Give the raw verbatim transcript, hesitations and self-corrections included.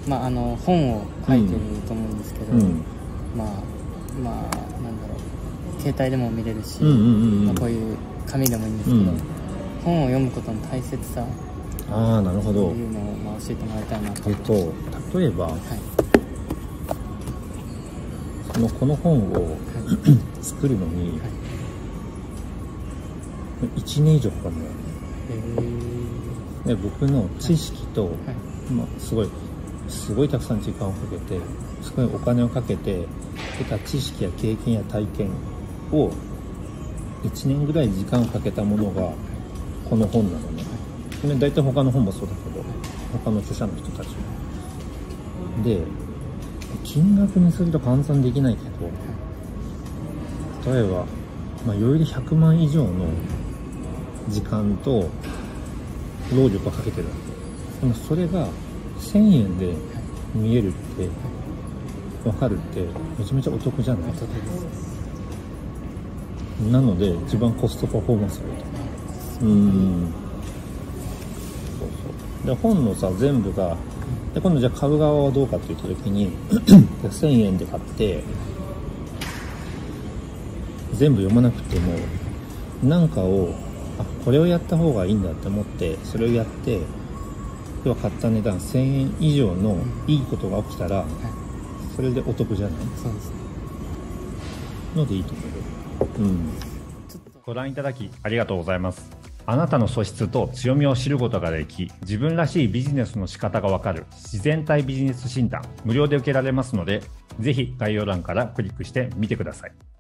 まあ、あの本を書いてると思うんですけど、 うん、 まあまあなんだろう、携帯でも見れるし、 うんうんうんうん、 まあ、こういう紙でもいいんですけど、うん、本を読むことの大切さ、 ああなるほど、 というのをまあ教えてもらいたいなと。 えっと例えば、はい、そのこの本を、はい、作るのに、はい、いちねん以上かかるのよ。で僕の知識と、はいはい、まあ、すごいすごいたくさん時間をかけて、すごいお金をかけて得た知識や経験や体験をいちねんぐらい時間をかけたものがこの本なのね。これ大体他の本もそうだけど、他の著者の人たちもで、金額にすると換算できないけど、例えば、まあ、余裕でひゃくまん以上の時間と労力をかけてるわけ。でもそれがせんえんで見えるって分かるってめちゃめちゃお得じゃない？なので一番コストパフォーマンスがいいと。うーんそうそうで本のさ全部がで、今度じゃあ買う側はどうかって言った時にせんえんで買って全部読まなくても何かをあこれをやった方がいいんだって思ってそれをやって要は買った値段せんえん以上のいいことが起きたら、うん、それでお得じゃない？そうですね。のでいいと思う。うん。 ご覧いただきありがとうございます。あなたの素質と強みを知ることができ、自分らしいビジネスの仕方がわかる自然体ビジネス診断、無料で受けられますので、ぜひ概要欄からクリックしてみてください。